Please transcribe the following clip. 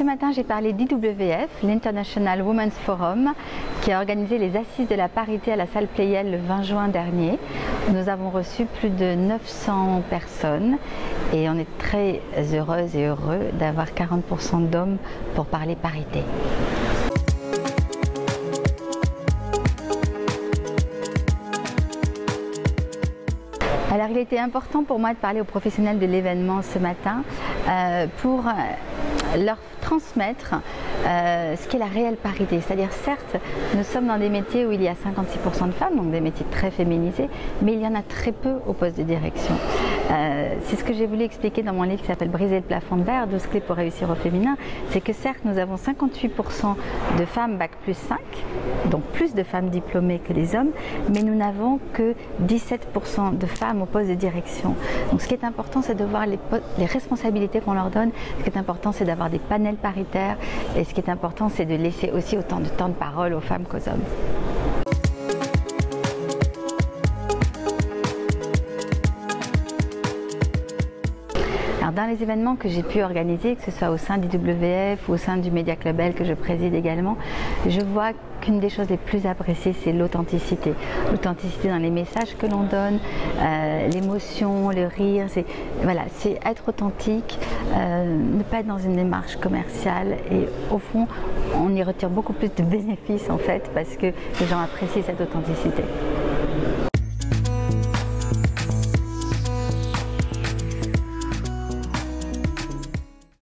matin, j'ai parlé d'IWF, l'International Women's Forum, qui a organisé les Assises de la parité à la salle Pleyel le 20 juin dernier. Nous avons reçu plus de 900 personnes et on est très heureuses et heureux d'avoir 40% d'hommes pour parler parité. Alors il était important pour moi de parler aux professionnels de l'événement ce matin pour leur transmettre ce qu'est la réelle parité. C'est-à-dire, certes, nous sommes dans des métiers où il y a 56% de femmes, donc des métiers très féminisés, mais il y en a très peu au poste de direction. C'est ce que j'ai voulu expliquer dans mon livre qui s'appelle Briser le plafond de verre, 12 clés pour réussir au féminin. C'est que certes, nous avons 58% de femmes Bac+5, donc plus de femmes diplômées que les hommes, mais nous n'avons que 17% de femmes au poste de direction. Donc ce qui est important, c'est de voir les responsabilités qu'on leur donne. Ce qui est important, c'est d'avoir des panels paritaires. Et ce qui est important, c'est de laisser aussi autant de temps de parole aux femmes qu'aux hommes. Alors dans les événements que j'ai pu organiser, que ce soit au sein d'IWF ou au sein du Media Club L que je préside également, je vois qu'une des choses les plus appréciées, c'est l'authenticité. L'authenticité dans les messages que l'on donne, l'émotion, le rire, c'est être authentique, ne pas être dans une démarche commerciale et au fond, on y retire beaucoup plus de bénéfices en fait parce que les gens apprécient cette authenticité.